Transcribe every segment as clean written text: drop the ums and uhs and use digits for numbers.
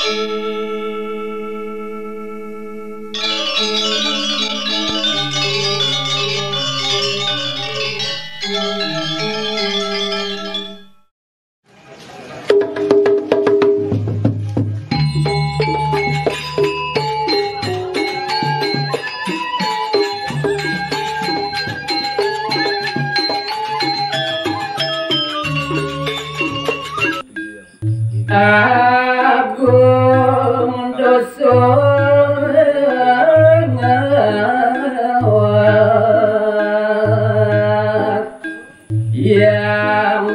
Agung dosa yang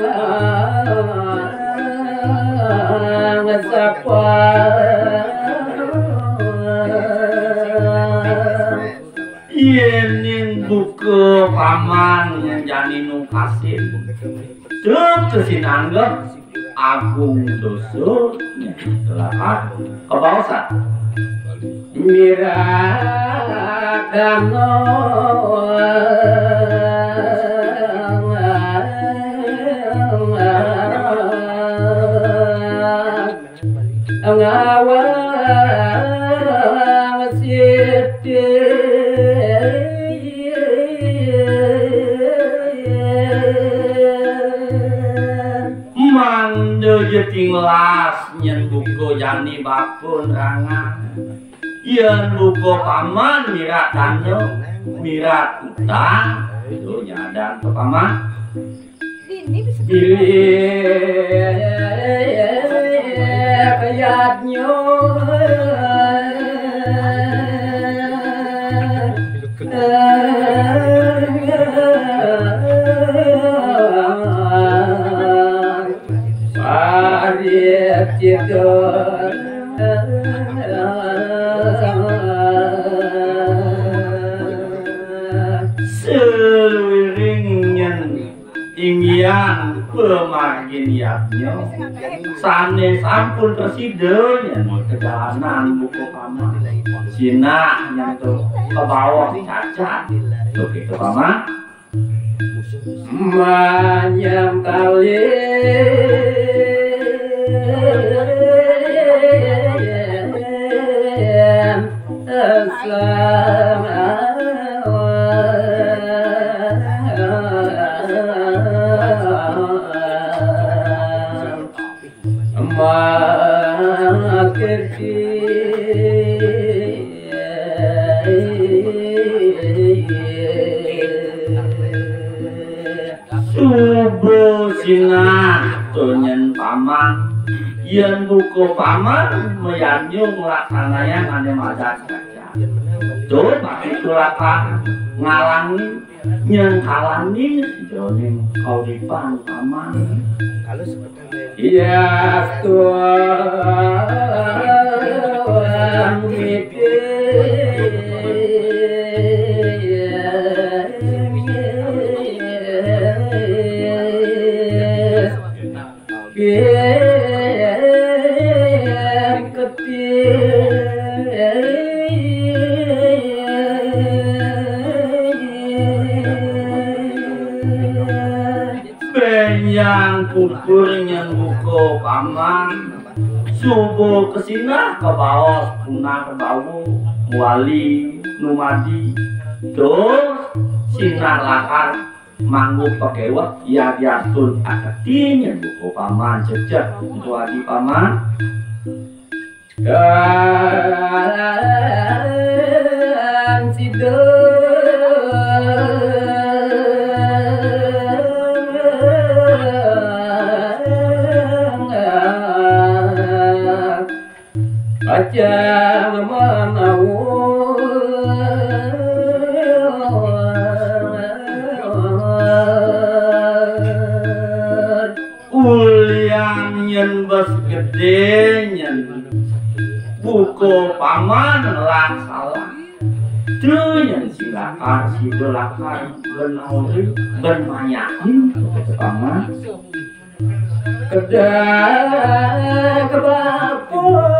sapa yen buku paman yang jani nu kasih tuh sinanggep agung dosa telah kebawasan miradano ngawang siti mando jetinglas nyen buko jani bakun rangan yen buko paman mirat danyo mirat utang itu nyadang ke paman kayatnyo seluringnya inggian pemaginiatnya sane sampun tersidenya kejalanan buku paman sinahnya tuh ke bawah cacat tuh gitu paman manyam kali subuh sinah tunyen paman yen buku paman meyanyung laksananya ngane madat saja tuh makin tulakan ngalangi nyen halangi joning kauripan paman iya tuan yang kukurnya buku paman subuh kesinah ke bawah punah ke bawah wali numadi terus sinah lakar manggup pakai wak ya biarpun akatinya buku paman cecek untuk adi paman dan sido aja mau ulian yen bos gede nyen buku paman lang salah tuh yang silakar sidolakar benauri bermayakin ke paman kedah kebapun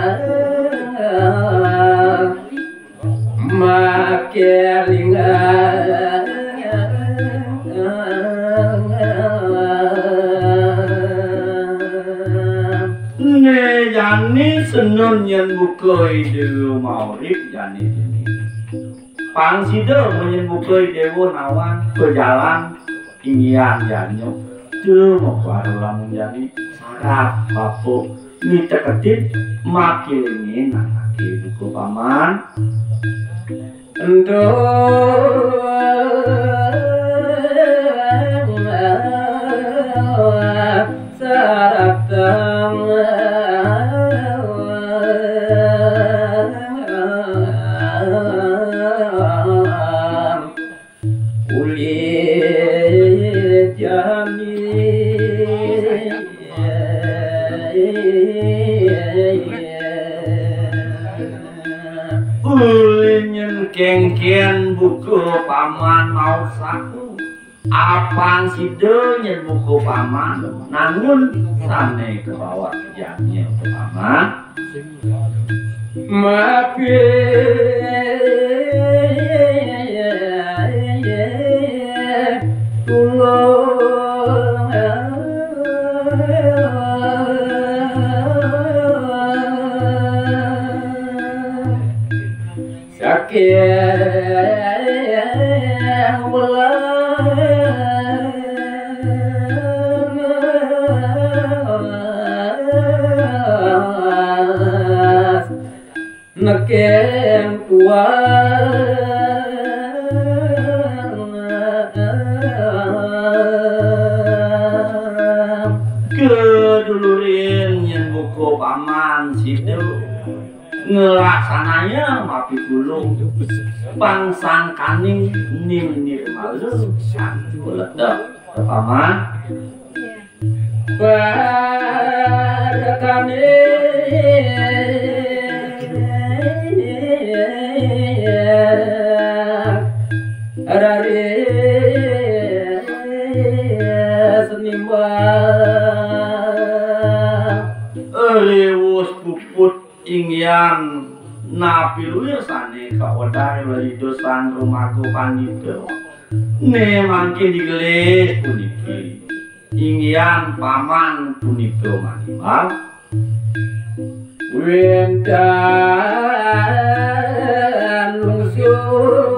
makelingan senun yen buka ide maurib jani pangsida yen buka ide nawan berjalan ingin janyo tuh mau lamun jadi sarap bapo mi teketit makin ingin anake buku paman ento saratang ulit jani ulinyen kengken buku paman mau satu apang sidonya buku paman namun sane ke bawah jamnya paman mapi Nakem kedulurin yang buku paman situ ngelaksananya mapi gulung pangsang kaning nim malu ledak paman pada kaning Arare senimbang lewus puput ingyan napiluya sane kawadare walidosan rumaku pandito ne mangkin digelis puniki ingyan paman puniko manimal wendan lungsuh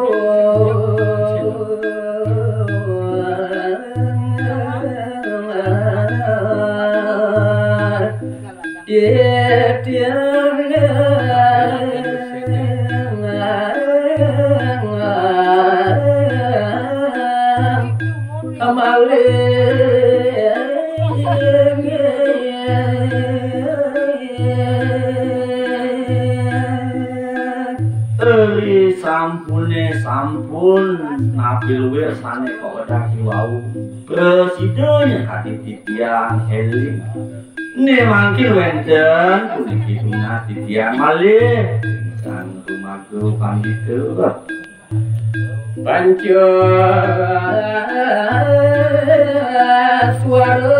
sampun napil wirsane kok wedaki wau presidennya katitian eling ne mangkin wenten puniki tuna titian malih kan rumaku pandito panca suara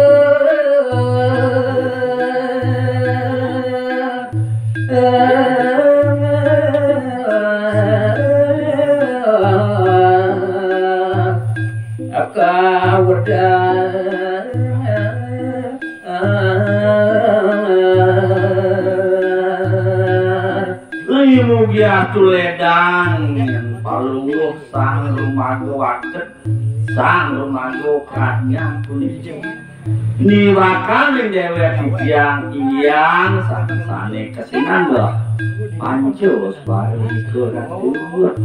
mugia tuledang yang palungguh sang rumago waket sang rumago katnya kuning niwakan yang dewe tiang iyang sane kesinan loh pancos baru dikurang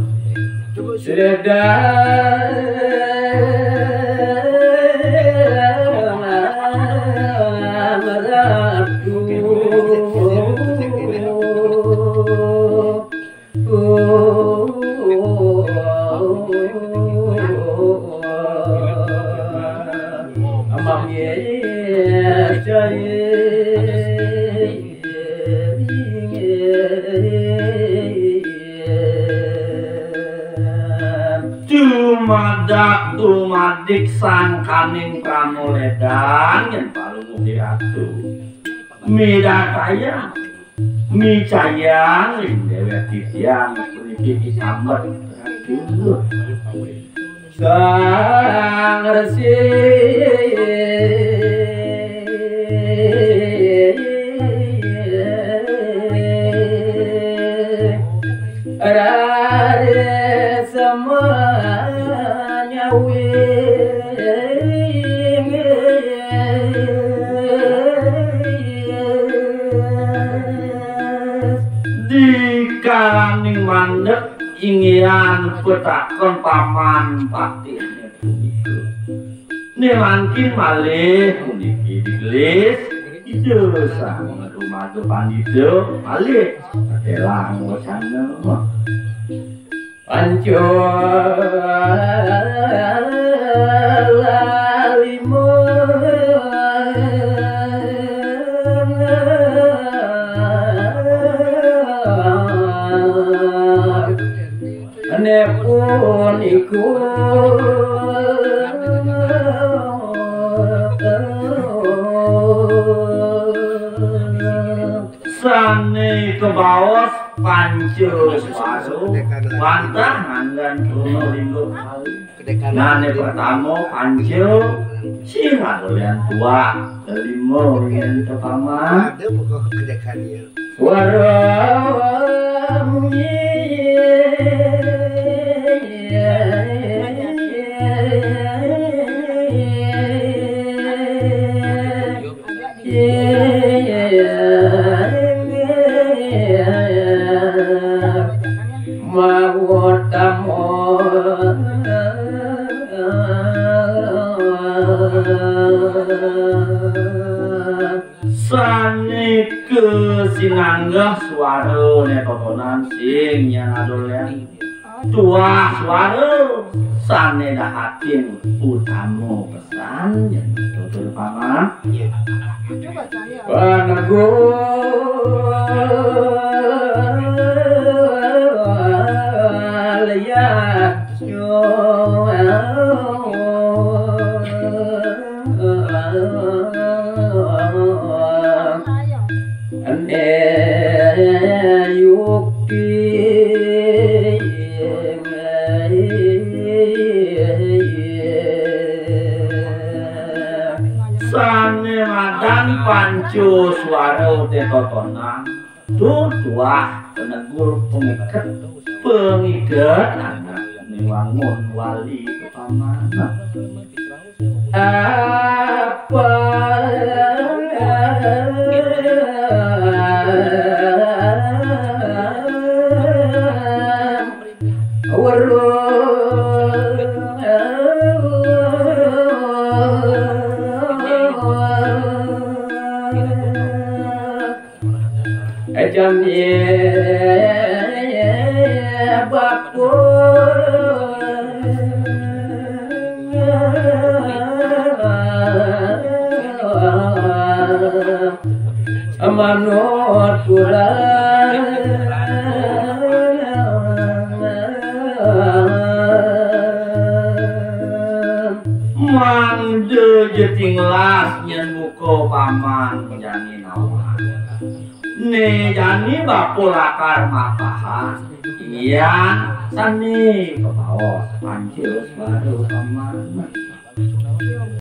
Tumadik sang kaning pramoledan yang palung diratu midakaya mi cayang dewe titiang puniki sambat ratu sang resi semuanya di kalaning mandek ingian petakon paman patih nemangkin malih puniki digelis ijo sang rumah depan ijo malih elang wacana panco lalimo ane pun sane ke bawah panco suaru bantah nganggan kuno linggo nane pertama panco singa dolian tua kelima yang pertama warung sane ke sinanggah suara netotonan sing yang adolen tua suara sane dahatin utama pesan yang tutur paman panago lihat sane madan pancu suara tetotonan tua penegur pengikat anak niwangun wali pamana apa jam manut kurang mangde jeting las nyen buko paman jani nawan ne jani bapulakar mapahan iya sani ke bawah pancus baru paman